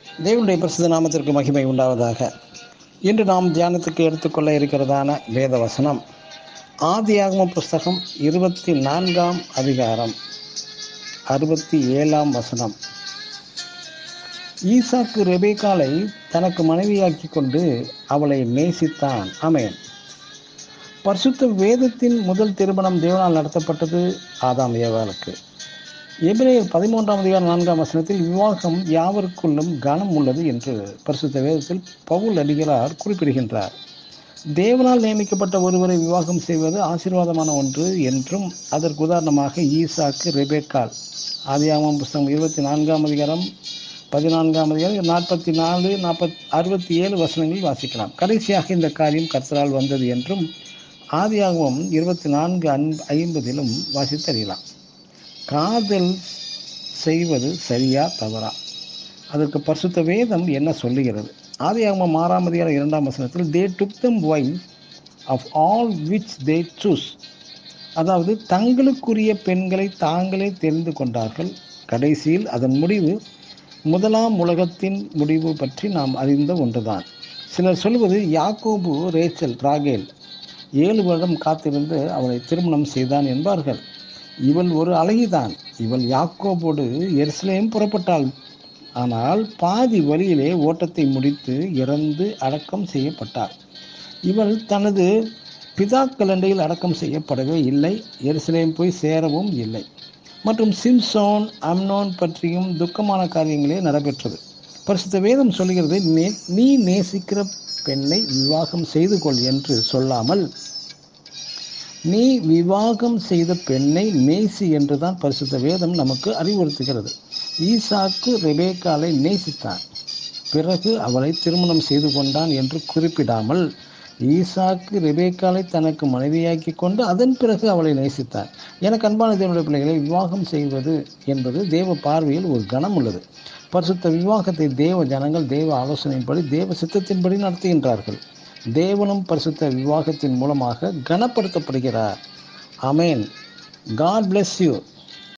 தேவனுடைய பரிசுத்த நாமத்திற்கு மகிமை உண்டாவதாக. இன்று நாம் தியானத்துக்கு எடுத்துக்கொள்ள இருக்கிறதான வேத வசனம் ஆதியாகமம் புஸ்தகம் 24ஆம் அதிகாரம் 67ஆம் வசனம். ஈசாக்கு ரெபேக்காளை தனக்கு மனைவியாக்கி கொண்டு அவளை நேசித்தான். ஆமென். பரிசுத்த வேதத்தின் முதல் திருமணம் தேவனால் நடத்தப்பட்டது ஆதாம் ஏவாளுக்கு. எபிரேயர் 13ஆம் அதிகாரம் 4ஆம் வசனத்தில் விவாகம் யாவருக்குள்ளும் கனம் உள்ளது என்று பரிசுத்த வேதத்தில் பவுல் அடிகளார் குறிப்பிடுகின்றார். தேவனால் நியமிக்கப்பட்ட ஒருவரை விவாகம் செய்வது ஆசீர்வாதமான ஒன்று என்றும் அதற்கு உதாரணமாக ஈசாக்கு ரெபேக்காள் ஆதியாகமம் புஸ்தகம் 24ஆம் அதிகாரம் 14ஆம் அதிகாரம் 44, 67 வசனங்களில் வாசிக்கலாம். கடைசியாக இந்த காரியம் கர்த்தரால் வந்தது என்றும் ஆதியாகமம் 24:50 வாசித்தறியலாம். காதல் செய்வது சரியா தவறா? அதற்கு பரிசுத்த வேதம் என்ன சொல்லுகிறது? ஆதியாகமம் 6ஆம் அதிகாரம் 2ஆம் வசனத்தில் they took them wives of all which they chose, அதாவது தங்களுக்குரிய பெண்களை தாங்களே தெரிந்து கொண்டார்கள். கடைசியில் அதன் முடிவு முதலாம் உலகத்தின் முடிவு பற்றி நாம் அறிந்த ஒன்றுதான். சிலர் சொல்வது யாக்கோபு ராகேல் 7 வருடம் காத்திருந்து அவளை திருமணம் செய்தான் என்பார்கள். இவள் ஒரு அழகிதான். இவள் யாக்கோபோடு எருசலேம் புறப்பட்டாள். ஆனால் பாதி வழியிலே ஓட்டத்தை முடித்து இறந்து அடக்கம் செய்யப்பட்டாள். இவள் தனது பிதாக்களண்டையில் அடக்கம் செய்யப்படவே இல்லை, எருசலேம் போய் சேரவும் இல்லை. மற்றும் சிம்சோன், அம்னோன் பற்றியும் துக்கமான காரியங்களே நடைபெற்றது. பரிசுத்த வேதம் சொல்கிறது, நீ நேசிக்கிற பெண்ணை விவாகம் செய்து கொள் என்று சொல்லாமல் நீ விவாகம் செய்த பெண்ணை நேசி என்றுதான் பரிசுத்த வேதம் நமக்கு அறிவுறுத்துகிறது. ஈசாக்கு ரெபேக்காளை நேசித்தான், பிறகு அவளை திருமணம் செய்து கொண்டான் என்று குறிப்பிடாமல் ஈசாக்கு ரெபேக்காளை தனக்கு மனைவியாக்கி கொண்டு அதன் பிறகு அவளை நேசித்தான். எனக்கு அன்பான தேவனுடைய பிள்ளைகளை, விவாகம் செய்வது என்பது தேவ பார்வையில் ஒரு கனம் உள்ளது. பரிசுத்த விவாகத்தை தேவ ஜனங்கள் தேவ ஆலோசனையின்படி தேவ சித்தத்தின்படி நடத்துகின்றார்கள். தேவனும் பரிசுத்த விவாகத்தின் மூலமாக கனப்படுத்தப்படுகிறார். ஆமென். God bless you.